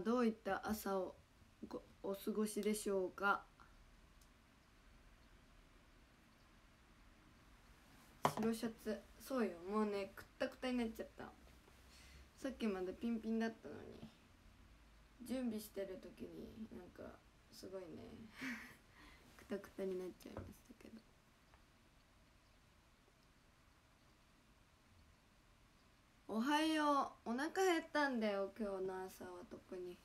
どういった朝をお過ごしでしょうか。白シャツ、そうよ、もうねくったくたになっちゃった。さっきまでピンピンだったのに、準備してる時になんかすごいねくたくたになっちゃいましたけど。おはよう。お腹減ったんだよ今日の朝は。特に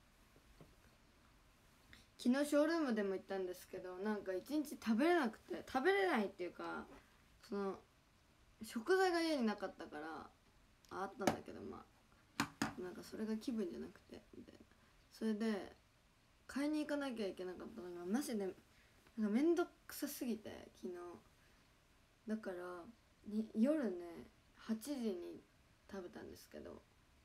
昨日ショールームでも行ったんですけど、なんか一日食べれなくて、食べれないっていうか、その食材が家になかったから、あったんだけど、まあなんかそれが気分じゃなくてみたいな。それで買いに行かなきゃいけなかったのがマジでなんかめんどくさすぎて、昨日だから夜ね8時に食べたんですけど、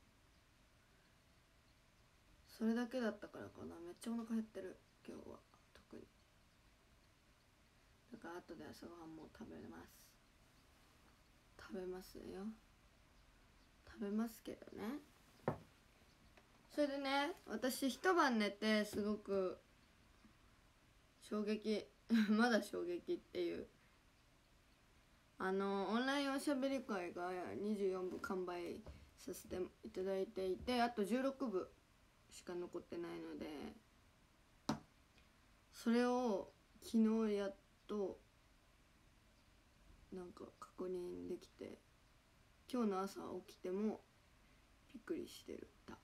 それだけだったからかな、めっちゃお腹減ってる今日は。特にだから後で朝ごはんも食べますよ。食べますけどね。それでね、私一晩寝てすごく衝撃まだ衝撃っていう、オンラインおしゃべり会が24部完売させていただいていて、あと16部しか残ってないので、それを昨日やっとなんか確認できて、今日の朝起きてもびっくりしてるた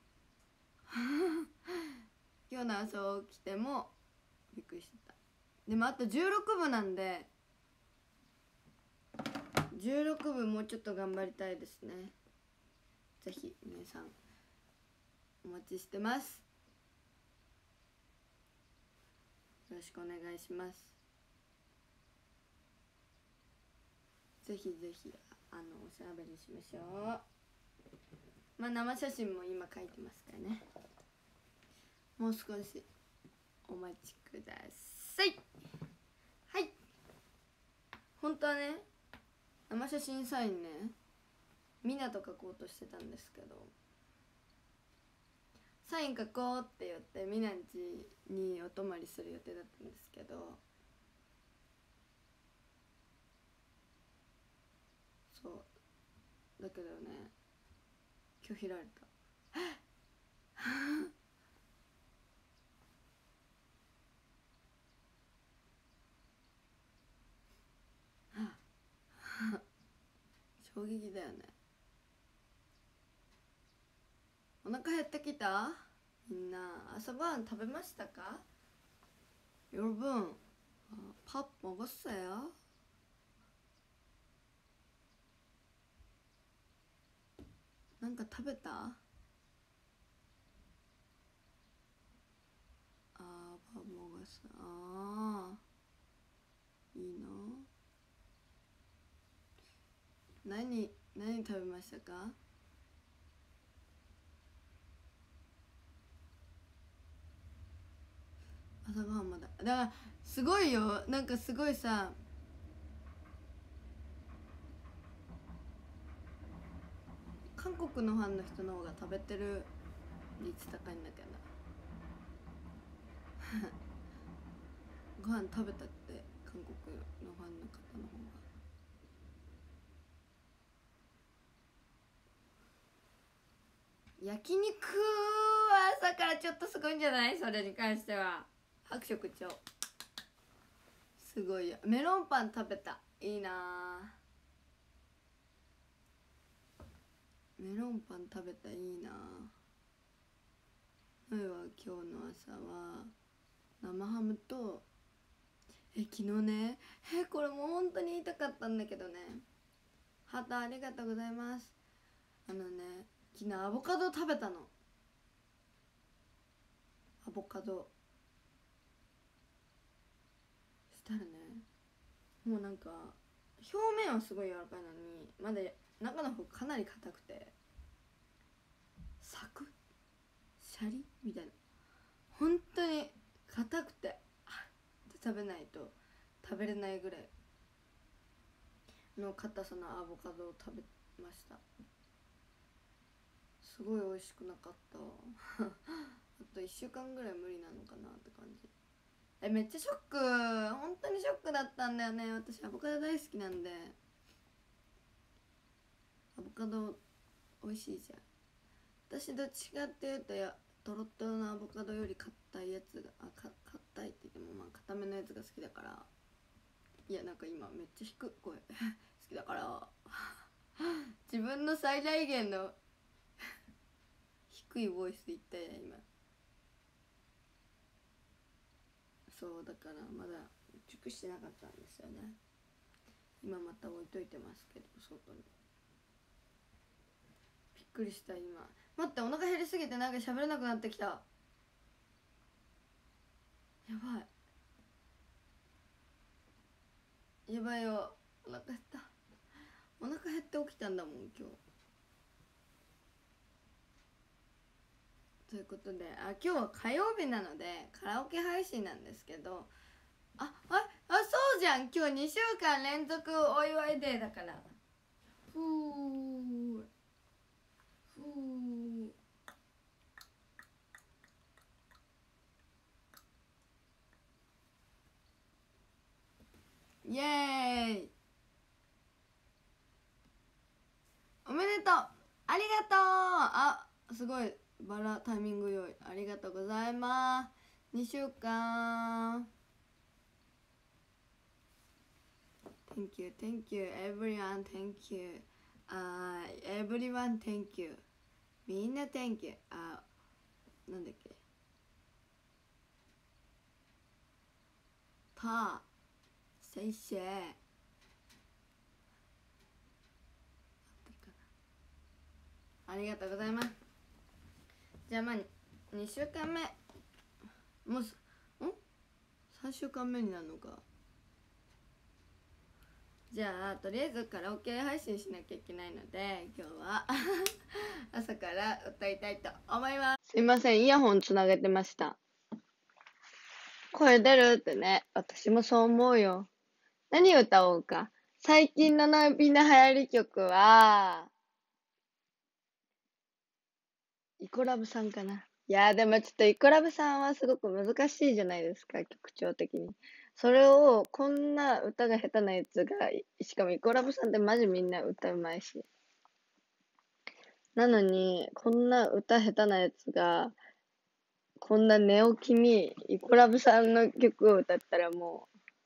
今日の朝起きてもびっくりしてた。でもあと16部なんで、16部もうちょっと頑張りたいですね。ぜひ皆さんお待ちしてます。よろしくお願いします。ぜひぜひおしゃべりしましょう。まあ生写真も今書いてますからね。もう少しお待ちください。はい。本当はね、生写真サインね、みなと書こうとしてたんですけど、サイン書こうって言ってみなんちにお泊まりする予定だったんですけど、そうだけどね、拒否られた衝撃だよね。お腹減ってきた？みんな朝ごはん食べましたか？여러분 밥 먹었어요?なんか食べた？밥 먹었어. いいの？何食べましたか？朝ごはんまだ。だからすごいよ、なんかすごいさ、韓国のファンの人の方が食べてる率高いんだけどご飯食べたって、韓国のファンの方の方が。焼肉は朝からちょっとすごいんじゃない？それに関しては拍手口調すごいよ。メロンパン食べた。いいな。メロンパン食べた。いいな。前は今日の朝は生ハムと昨日ね、これもう本当に言いたかったんだけどね、ハートありがとうございます。昨日アボカド食べたの。アボカドしたらね、もうなんか表面はすごい柔らかいのに、まだ中の方かなり硬くて、サクッシャリみたいな、本当に硬くて食べないと食べれないぐらいの硬さのアボカドを食べました。すごい美味しくなかった 1週間ぐらい無理なのかなって感じ。めっちゃショック、本当にショックだったんだよね。私アボカド大好きなんで。アボカド美味しいじゃん。私どっちかっていうとトロットロのアボカドより硬いやつが硬いって言ってもまあ硬めのやつが好きだから。いやなんか今めっちゃ低い声好きだから自分の最大限の低いボイス言ったよ今。そうだからまだ熟してなかったんですよね。今また置いといてますけど外に。びっくりした今。待って、お腹減りすぎてなんか喋れなくなってきた。やばいやばいよ、お腹減った。お腹減って起きたんだもん今日。ということで今日は火曜日なのでカラオケ配信なんですけど、そうじゃん、今日2週間連続お祝いデーだから。ふーふーイエーイ、おめでとう、ありがとう。すごいバラタイミング良い。ありがとうございます。2週間 Thank you, thank you, everyone, thank you. Everyone, thank you. みんな thank you. なんだっけ、先生ありがとうございます。じゃあまあ2週間目もう3週間目になるのか。じゃあとりあえずカラオケ配信しなきゃいけないので今日は朝から歌いたいと思います。すいません、イヤホンつなげてました。声出るってね、私もそう思うよ。何歌おうか。最近のみんな流行り曲はイコラブさんかな。いやでもちょっとイコラブさんはすごく難しいじゃないですか、曲調的に。それをこんな歌が下手なやつが、しかもイコラブさんってマジみんな歌うまいし。なのにこんな歌下手なやつがこんな寝起きにイコラブさんの曲を歌ったらも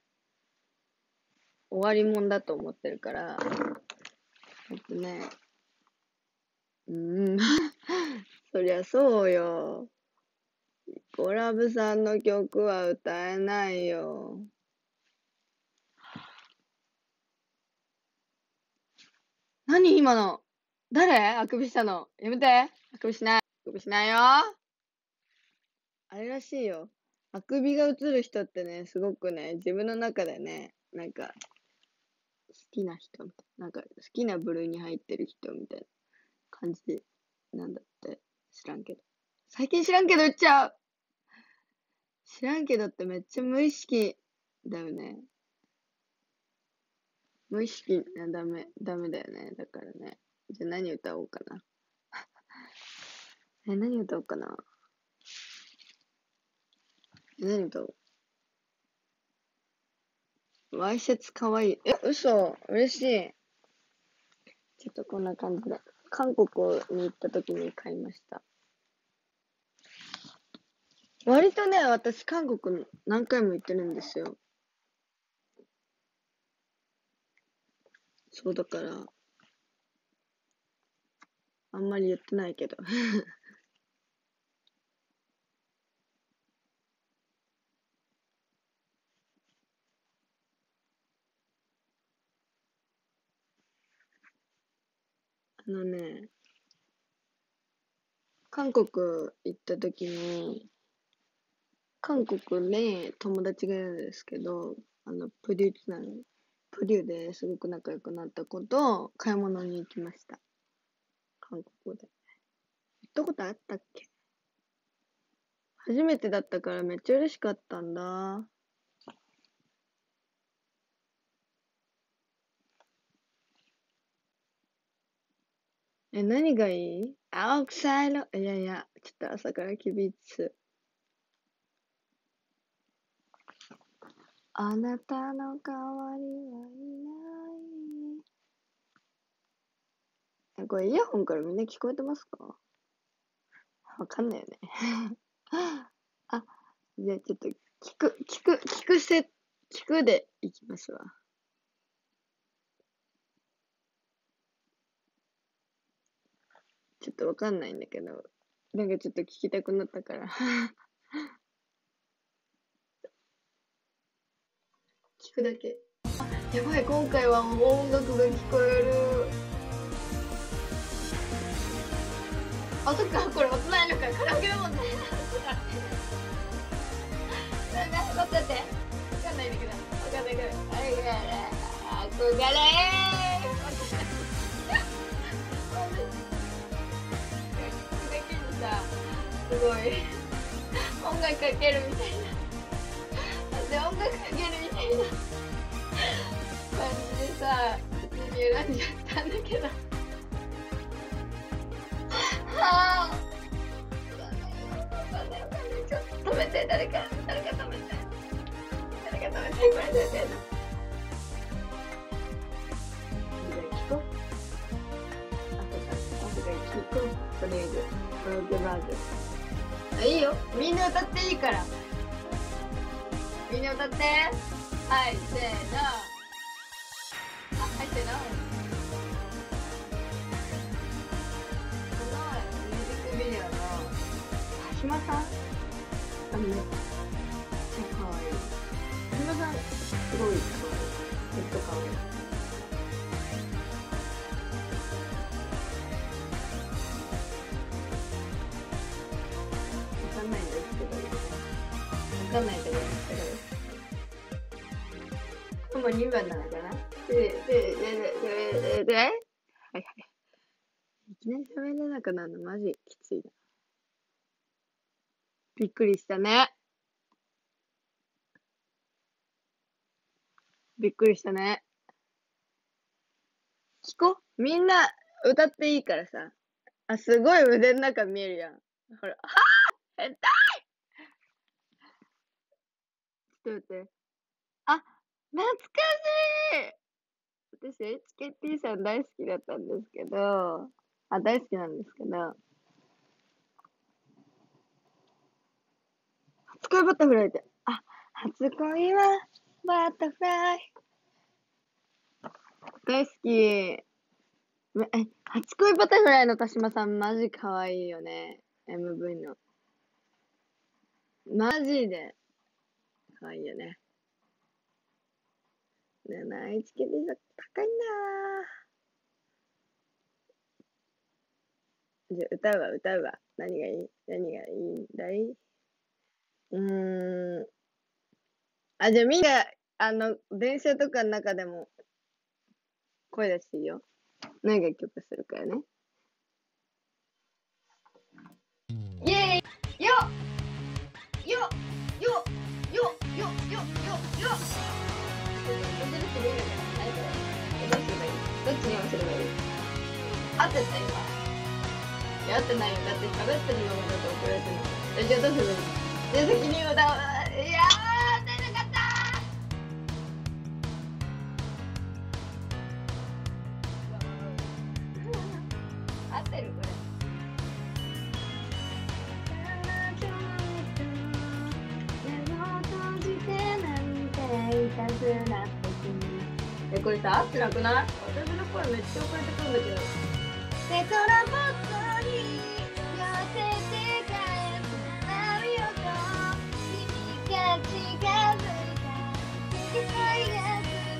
う終わりもんだと思ってるから、ね、そりゃそうよ。イコラブさんの曲は歌えないよ。何今の、誰あくびしたの、やめて。あくびしない。あくびしないよ。あれらしいよ。あくびが映る人ってね、すごくね、自分の中でね、なんか、好きな人みたいな。なんか、好きな部類に入ってる人みたいな感じなんだって。知らんけど。最近知らんけど言っちゃう。知らんけどってめっちゃ無意識だよね。無意識なダメだよね。だからね。じゃあ何歌おうかな。何歌おうかな。何歌おう。ワイシャツかわいい。嘘。嬉しい。ちょっとこんな感じで。韓国に行った時に買いました。割とね、私韓国何回も行ってるんですよ。そうだから、あんまり言ってないけど。韓国行った時に、韓国に友達がいるんですけど、プデュなの。プデュですごく仲良くなった子と買い物に行きました。韓国で。行ったことあったっけ？初めてだったからめっちゃ嬉しかったんだ。何がいい？青臭いの。いやいや、ちょっと朝から厳しい。 あなたの代わりはいない。これイヤホンからみんな聞こえてますか？わかんないよね。あ、じゃあちょっと聞くでいきますわ。ちょっとわかんないんだけど、なんかちょっと聞きたくなったから。聞くだけ。あ、やばい、今回は音楽が聞こえる。あ、そっか、これ音ないのか、カラオケだもんね。待ってて。わかんないんだけど。わかんないけど。憧れすごい音楽かけるみたいな。で音楽かけるみたいな感じでさ、普通に選んじゃったんだけど。はあ。ちょっと止めて、誰か止めて。誰か止めて、これ出てるの。聞こう。聞こう。とりあえず、このグラーズ。いいよ、みんな歌っていいから。みんな歌って。はい、せーの。あ、はい、せーの。このミュージックビデオの田島さんがめっちゃ可愛い。田島さん、すごい可愛い。めっちゃ可愛い。わかんないんですけど。わかんないけど。もう2番なのかな。はいはい。いきなり喋れなくなるのマジきついな。びっくりしたね。びっくりしたね。聞こう。みんな歌っていいからさ。あ、すごい腕の中見えるやん。ほら。はぁ変態ちょっと待って。あ、懐かしい私 HKT さん大好きだったんですけど、大好きなんですけど、初恋バタフライって、初恋はバタフライ。大好き。初恋バタフライの田島さんマジ可愛いよね。MV の。マジで可愛いよね。ねえな、HKT さん高いんだ。じゃあ歌うわ。何がいいんだい？じゃあみんな、電車とかの中でも声出していいよ。何が曲するからね。イェーイよよよよよよよよどっちに合わせればいい？合ってた今。いや合ってないよ。だって喋ってるのもだと遅れてるの。じゃあどうする？じゃあ先に歌う。いやー出なかったー。合ってるこれ。これさ、合ってなくない？私の声めっちゃ遅れてくるんだけど。テトラポットに寄せて帰る波よと君が近づいた付き添いが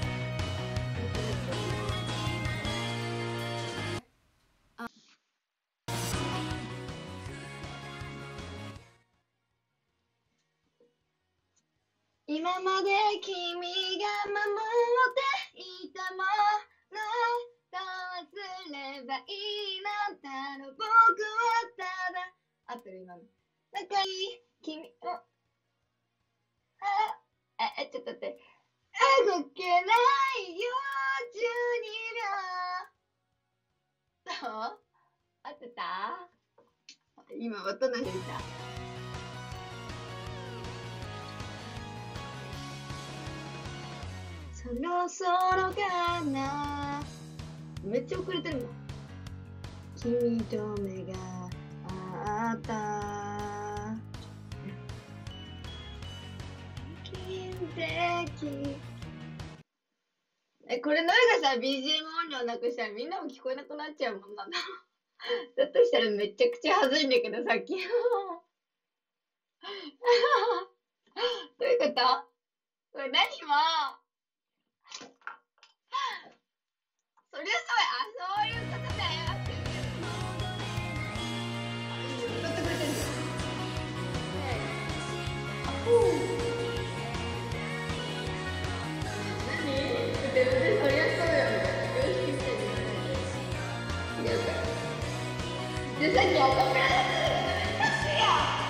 今まで君が守っていたものどうすればいいのだろう僕はただ合ってる今の仲いい君をちょっと待って動けないよ12秒どう合ってた？今音の響いた。 ろそろかな。めっちゃ遅れてるもん。君と目が合った金石。これのがさ BGM 音量なくしたらみんなも聞こえなくなっちゃうもんなんだ。だとしたらめちゃくちゃ恥ずいんだけどさっき。どういうこと？これ何もそりゃそういうことだよって言ってくれてるじゃん。何？全然そりゃそうよみたいな。常識みたいに違うから。で、さっきアカペラだったらめっちゃくちゃ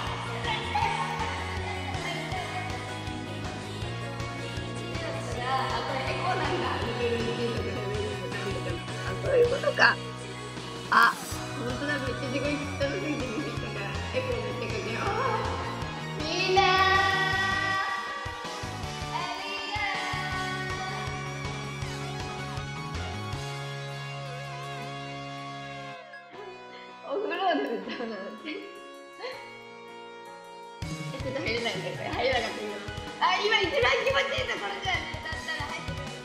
そういうことか。あ、本当だ、めっちゃ自分聞きたすぎて見てたからエコーめっちゃかけよう。みんなお風呂で歌うのってちょっと入れないんだよ、これ入れなかった今。あ、今一番気持ちいいところじゃん。だったら入ってくる。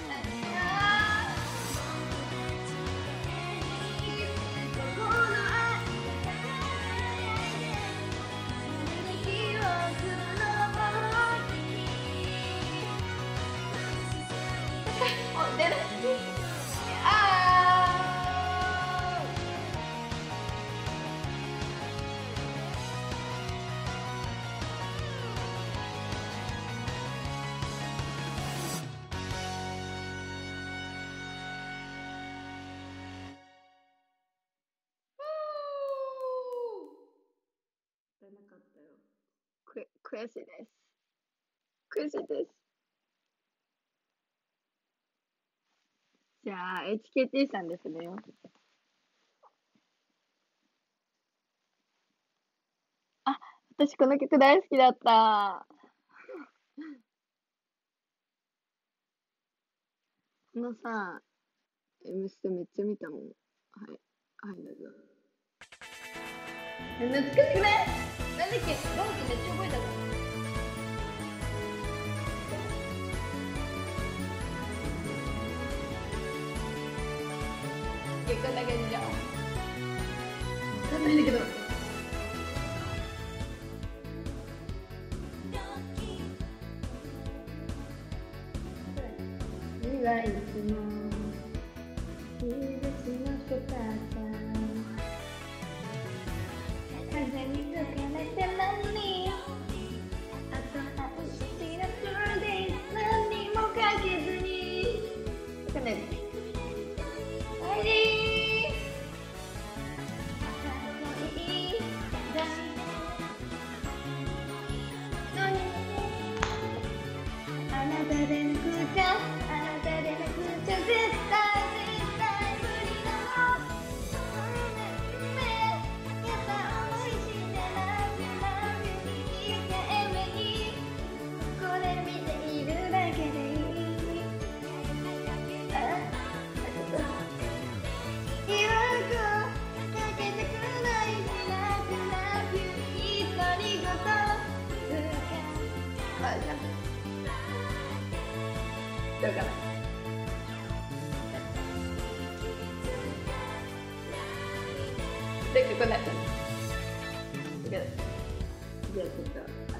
なかったよ。悔しいです。悔しいです。じゃあ HKT さんですね。あ、私この曲大好きだった。このさ、M ステめっちゃ見たもん。はい、はい、どうぞ。懐かしくない？なんだっけ、ローズめっちゃ覚えたの。こんな感じじゃん。わかんないんだけど。はいつも日差しの人たち風に吹かれて何あと半日のトゥルで何もかけずにわかんないおいであなたでなくちゃ絶対無理なのやっぱ思いしてなきゃえめにこれ見ているだけでいい言わんとかけてくれないしなくなくいつありがとうあ、じゃどうかなで、ここだったね。じゃあちょっと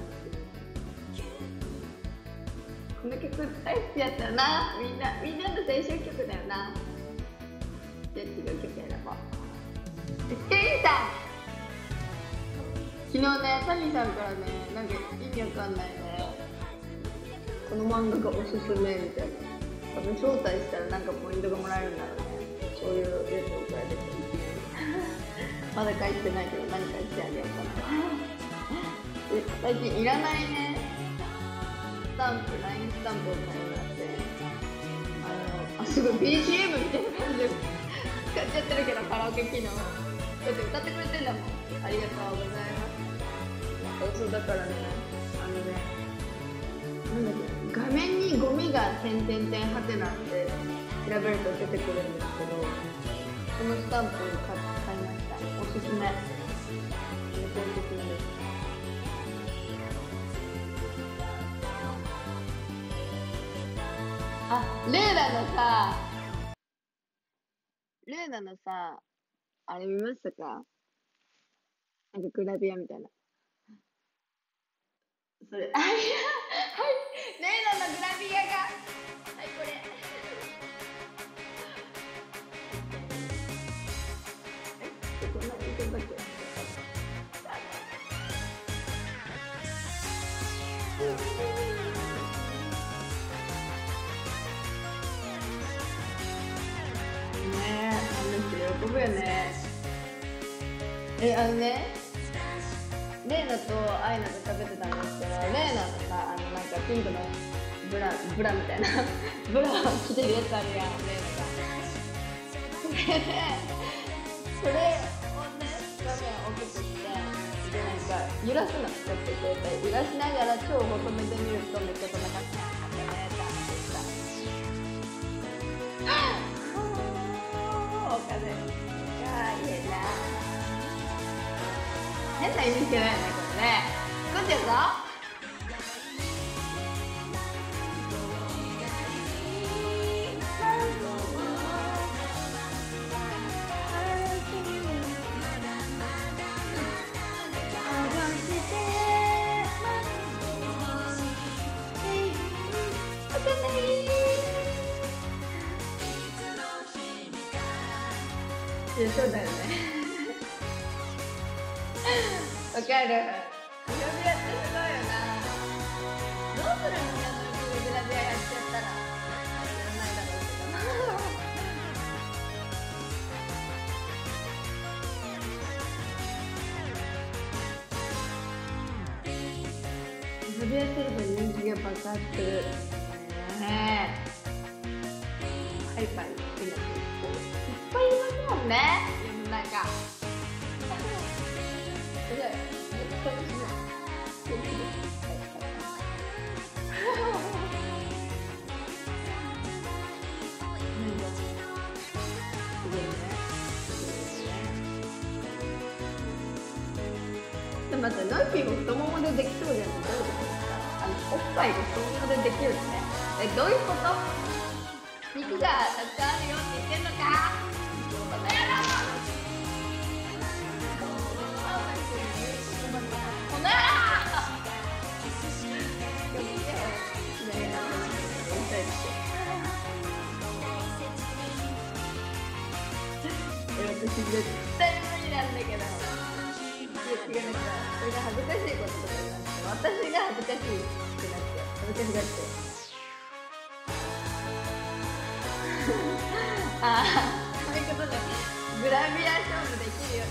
この曲大好きだったよな。みんなの青春曲だよな。じゃあ違う曲選ぼう。ケイさん昨日ね、タミさんからね、なんか意味わかんないね、この漫画がおすすめみたいな、多分招待したらなんかポイントがもらえるんだろうね。そういうやつを送られてきてまだ書いてないけど何かしてあげようかな最近いらないねスタンプ、LINE スタンプを買いまして、すごい BGM みたいな感じで使っちゃってるけど、カラオケ機能だって歌ってくれてんだもん。ありがとうございます。そうだからね、 なんだっけ、画面にゴミが点々点はてなって調べると出てくるんですけど、このスタンプ買いました。おすすめ。めっちゃおすすめです。あ、ルーナのさ、あれ見ましたか？なんかグラビアみたいな。それ、あ、いや、はい、レイナのグラビアが、はい、これ。こんな見てんだっけ？ねえ、喜ぶよね。レイナとアイナと食べてたんですけど、レイナのさ、なんかピンクのブラみたいなブラを着てるやつあるやん、レイナが。それをね、画面大きくして、で、なんか揺らすの、ちょっと携帯揺らしながら超細めで見るとめっちゃこんな感じなんだよね、お金がいいな。変な意味してないよね、これね。作ってるぞ。いや、そうだよね。わかる。グラビアってすごいよな。どうするの？グラビアやっちゃったら。やらないだろうけど。グラビアすると人気が爆発する。ねえ。ハイパーに好きな人いっぱいいますもんね。世の中。待って、ノイピーも太ももでできそうじゃんってどういうことですか？おっぱいが太ももでできるって。どういうこと？肉がたくさんあるよって言ってんのか？この野郎！この野郎！私絶対無理なんだけど。違う、それが恥ずかしいこととかじゃなくて、私が恥ずかしくなって恥ずかしがってああ、そういうことでグラビア勝負できるよ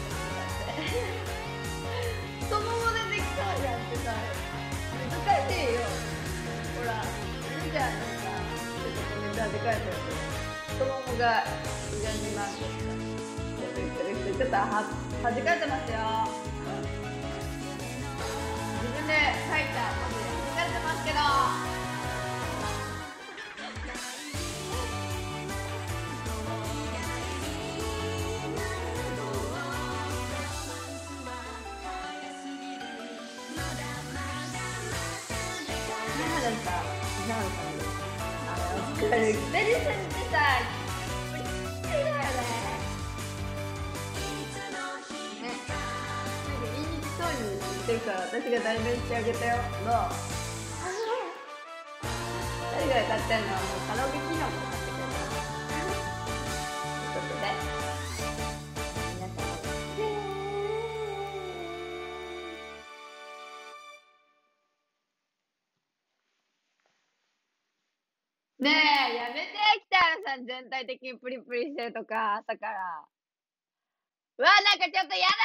って言ったって太ももでできそうじゃんってさ、難しいよ。ほら、いいじゃん、なんかちょっとコメントでかいと太ももが意外になんですか、ちょっと恥かいてますよ。自分で書いた文字で恥かいてますけど。二人さんってさ、ってるから私が代弁してあげたよ。どう？誰が歌ってんの？もうカラオケ機能も買ってくれた。ということで、皆さんねえ、やめて、北原さん全体的にプリプリしてるとか、朝から。うわ、なんかちょっとやだ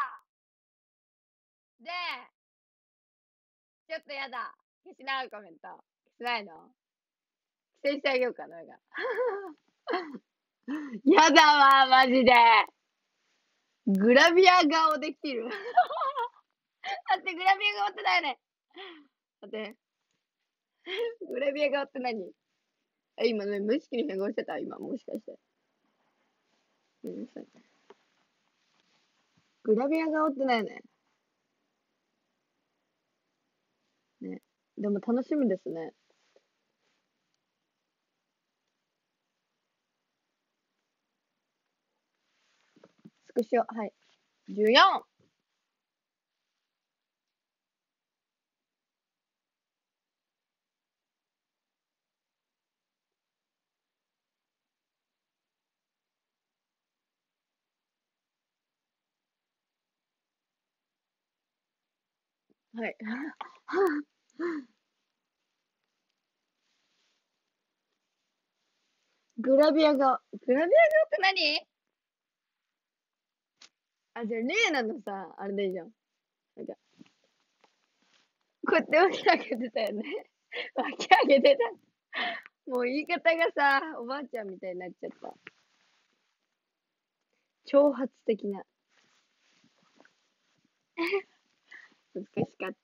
で、ちょっとやだ。消しな、コメント。消しないの？規制してあげようかな、が。やだわ、マジで。グラビア顔できる。待って、グラビア顔ってないね。待って。 グラビア顔って何？今ね、無意識に変顔してた今、もしかして。ごめんなさい。グラビア顔ってないね。ね。でも楽しみですね。スクショ、はい。14! はい。グラビア顔。グラビア顔って何？あ、じゃあ、レイナのさ、あれでいいじゃん。なんか、こうやって脇上げてたよね。脇上げてた。もう言い方がさ、おばあちゃんみたいになっちゃった。挑発的な。難しかった。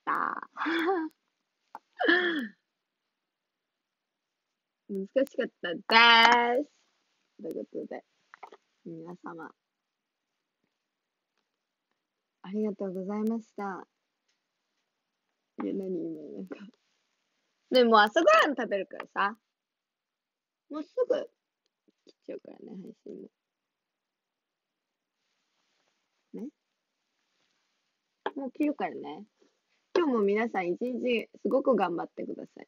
難しかったです。ということで、皆様、ありがとうございました。いや、何今、なんか。でも、朝ごはん食べるからさ、もうすぐ切っちゃうからね、配信も。ね。もう切るからね。今日も皆さん一日すごく頑張ってください。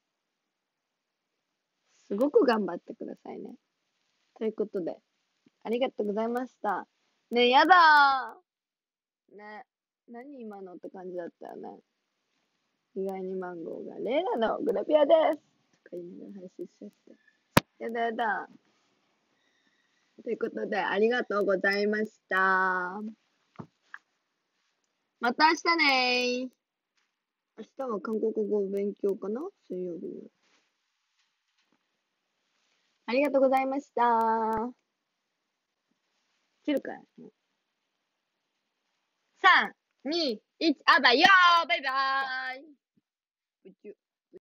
すごく頑張ってくださいね。ということで、ありがとうございました。ねえ、やだー。ね。何今のって感じだったよね。意外にマンゴーがレイナのグラビアです。とか言いながら配信しちゃって。やだやだ。ということで、ありがとうございました。また明日ねー。明日は韓国語を勉強かな？水曜日に。ありがとうございました。切るかい？ 3、2、1、あばよーバイバーイ。